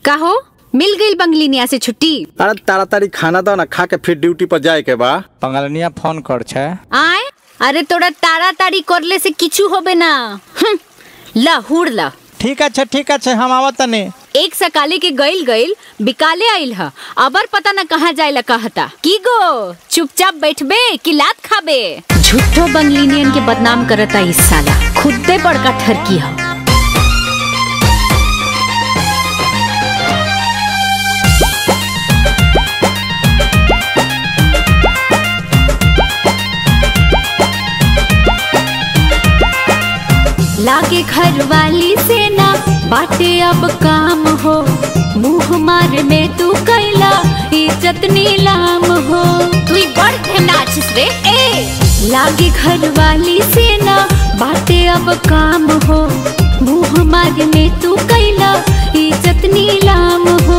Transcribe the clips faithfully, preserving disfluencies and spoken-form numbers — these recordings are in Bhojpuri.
कहो मिल गई बंगलिनिया से छुट्टी। अरे ताड़ाताड़ी खाना दो ना, खा के फिर ड्यूटी पर जाए के बा। बंगलिनिया फोन कर छे आए। अरे तोड़ा ताड़ाताड़ी करले से किचू होबे ना। ला हुड़ ला। ठीक है ठीक है हम आवत तने। एक सकाले के गइल गइल बिकाले आइल ह, अबर पता न कहाँ जाइला कहता। की गो चुपचाप बैठबे कि लात खाबे। झूठो बंगलिनियन के बदनाम करता इस साला, खुदे बड़का ठरकी ह। लागे घर वाली से ना बाटे अब काम हो, मुँह मार में तू कैला इज्जत नीलाम हो। तू बड़ नाचिस रे ए। लागे घर वाली से ना बाटे अब काम हो, मुँह मार में तू कैला इज्जत नीलाम हो।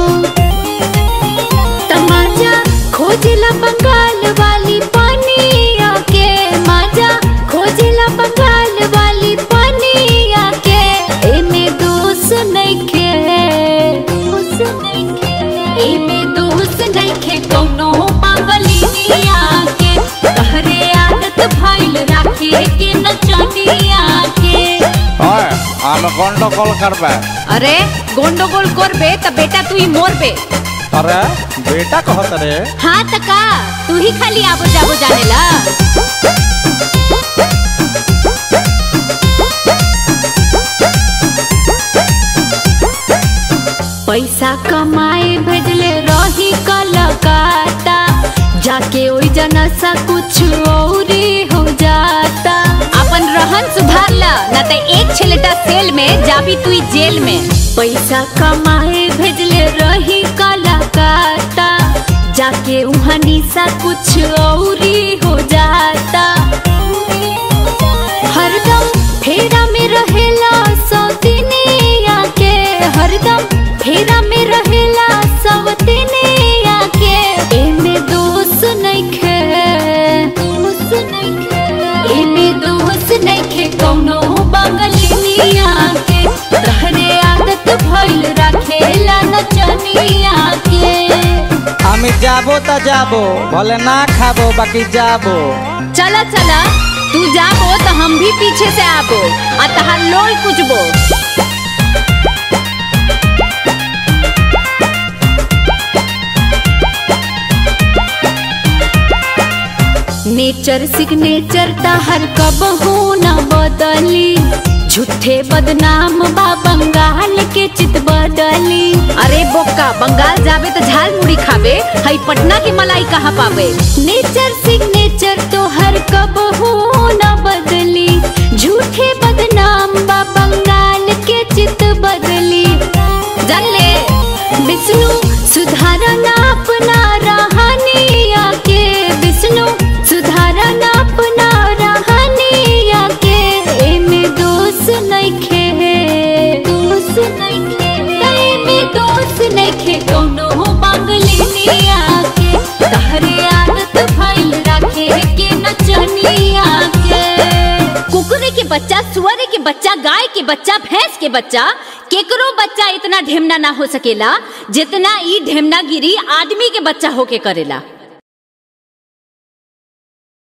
तमाजा खोजला बंगाल वाली पानी आके, माजा खोजला बंगाल वाली पानी आके। एमे दोस्त नइखे, एमे दोस्त नइखे कौनो बंगलिनिया के। तहरे आदत भइल राखे के नचनिया के। ओए हम गंडगोल करबे। अरे गंडगोल करबे त बेटा तू ही मोरबे। अरे बेटा कहत रे। हाँ त का तू ही खाली आबो जाबो जानेला। पैसा कमाए भेजले रही कलकत्ता, जाके ओई जना सा कुछ और हो जाता। अपन रहन सुधार ला ना त एक छलेटा सेल में जाबी तू जेल में। पैसा कमाए भेजले रही कलकत्ता, जाके उहाँ निशा कुछ और हो जाता। हरदम फेरा में रहेला सौतिनिया के, हरदम फेरा में रहेला सौतिनिया के। एमे दोस्त नइखे, एमे दोस्त नइखे कौनो बंगलिनिया के। तहरे आदत भइल राखेला नचनिया के। हम जाबो त जाबो, भले ना खाबो बाकी जाबो। चला चला तू जाबो तो हम भी पीछे से आबो आ तहार लोल कुचबो। नेचर सिग्नेचर तहर कबहू न बदली, झूठे बदनाम बा बंगाल के चित बदली। अरे बोका बंगाल जाबे तो झाल मुड़ी खाबे, हई पटना की मलाई कहाँ पावे। नेचर सिग्नेचर तो हर कबहू न बदली, झूठे बदनाम बा बंगाल के चित बदली। जान ले विष्णु सुधारना अपना रहनिया के, विष्णु सुधारना अपना रहनिया के। एमे दोस्त नइखे, दोस्त नइखे, एमे दोस्त नइखे कौनो बंगलिनिया के। तहरे आदत भइल राखे के नचनिया के। कुकुरे के बच्चा, सुअरे के बच्चा, गाय के बच्चा, भैंस के बच्चा, केकरो बच्चा इतना ढेमना ना हो सकेला जितना ई ढेमना गिरी आदमी के बच्चा होके करेला।